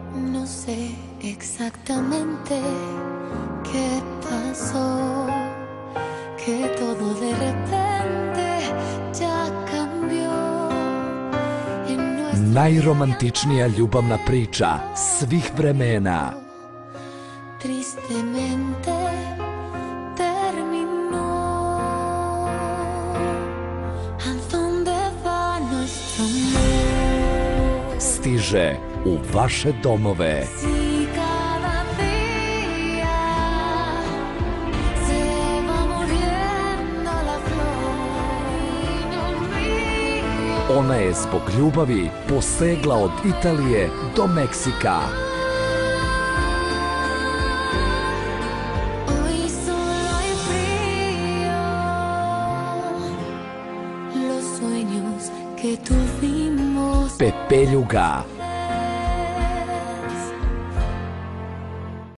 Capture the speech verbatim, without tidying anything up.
No sé exactamente qué pasó, que todo de repente ya cambió. Najromantičnija ljubavna priča svih vremena. Tristemente terminó. ¿A dónde va nuestro amor? Stiže u vaše domove. Si cada día se va muriendo la flor y no mío. Ona je zbog ljubavi posegla od Italije do Meksika. Hoy solo hay frío. Los sueños que tuvimos. Pepeljuga.